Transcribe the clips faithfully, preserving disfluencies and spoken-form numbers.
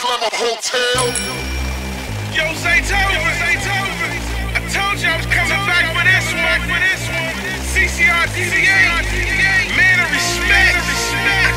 Glamour Hotel. Yo, Zaytoven, Zaytoven. I told you I was coming back for this one, for this one. C C R D A, man of respect, respect.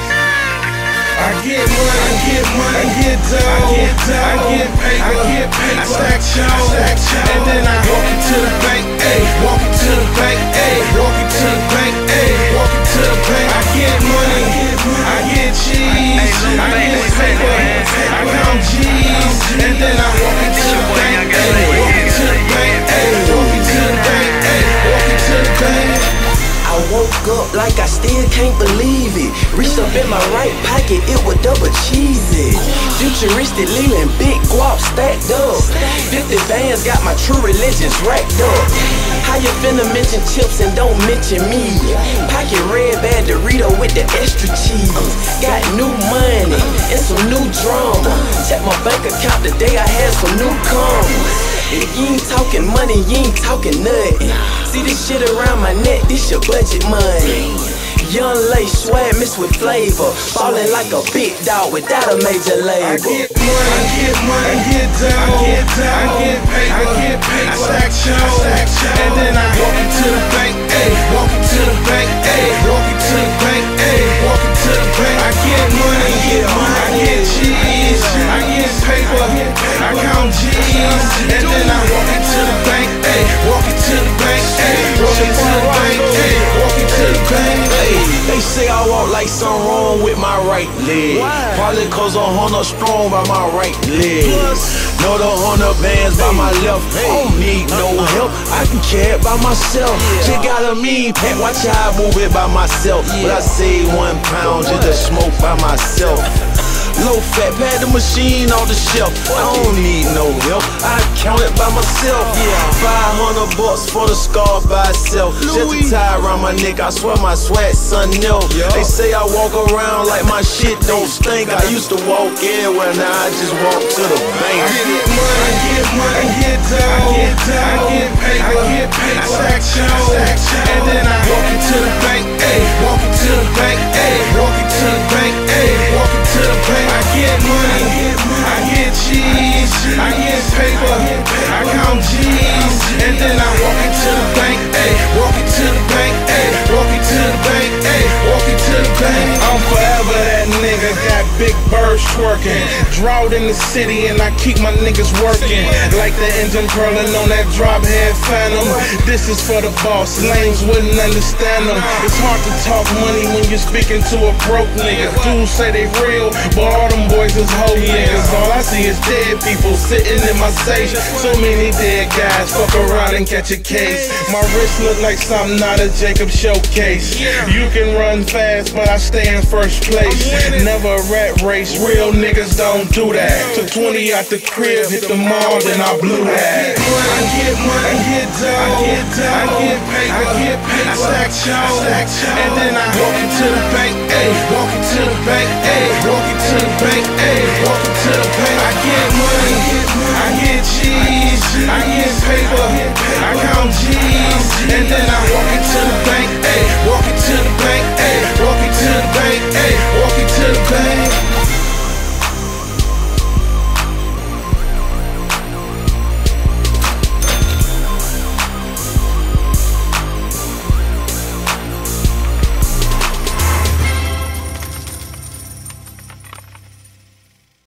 I get money, I get money, I get dough, I get dough, I get paper, I get paper, I stack show, stack show, and then I walk into the bank, ayy, walk into the bank, ayy, walk into the bank, ayy, walk into the bank. I get money, I get cheese, I get paper, I count G's, and then I walk into the bank, ayy, walk into the bank, ayy, walk into the bank, ayy, walk into the bank. I woke up like I still can't believe it. Reached up in my right pocket, it was double cheesy. Futuristic leaning, big guap stacked up. fifty bands got my true religions racked up. How you finna mention chips and don't mention me? Pocket red bad Dorito with the extra cheese. Got new money and some new drama. Check my bank account today, I had some new commas. If you ain't talking money, you ain't talking nothing. See this shit around my neck, this your budget money. Young lace swag mixed with flavor, ballin' like a big dog without a major label. I get money, I get money, I get dough, I get dough, I get paper, I get paper, I stack show, stack show, and then I walk into the bank, ayy, walk into the bank, ayy, walk into the bank, ayy, walk into the bank. I get money, I get money, I get cheese, I get paper, I count G's, and then I walk into the bank, ayy, walk into the bank, ayy, walk into the bank, ayy, walk into the bank. They say I walk like something wrong with my right leg. Why? Probably cause I'm on strong by my right leg. Know the hundred bands by my left. I don't need no help, I can carry it by myself. Just got a mean pack, watch how I move it by myself. But I save one pound just to smoke by myself. Low fat, pad the machine on the shelf. I don't need no help, I count it by myself. Five hundred bucks for the scarf by itself. Just a tie around my neck, I swear my swag son no. They say I walk around like my shit don't stink. I used to walk everywhere, now I just walk to the bank. I get money, I get money, I get dough, I get dough, I get paper, I get paper, I stack show, stack show, and then I walk into the bank, ayy, walk into the bank, ayy, walk into the bank, ayy, walk into the bank. I get money, I get cheese, I get paper, I count G's, and then I walk into the bank, ayy, walk into the bank, ayy, walk into the bank, ayy, walk into the bank. I'm forever that nigga, got big birds twerking, drought in the city and I keep my niggas working, like the engine curling on that drop head phantom. This is for the boss, lames wouldn't understand them. It's hard to talk money when you're speaking to a broke nigga. Dudes say they real, but all them boys is hoe niggas. All I see is dead people sitting in my safe. So many dead guys, fuck around and catch a case. My wrist look like something out of Jacob Showcase. You can run fast, but I stay in first place. Never a rat race, real niggas don't do that. Took twenty out the crib, hit the mall, then I blew that. I get money, I get dough, I get dough, I get paper, I get paper, I stack show, stack show, and then I walk into the bank, ayy, walk into the bank, ayy.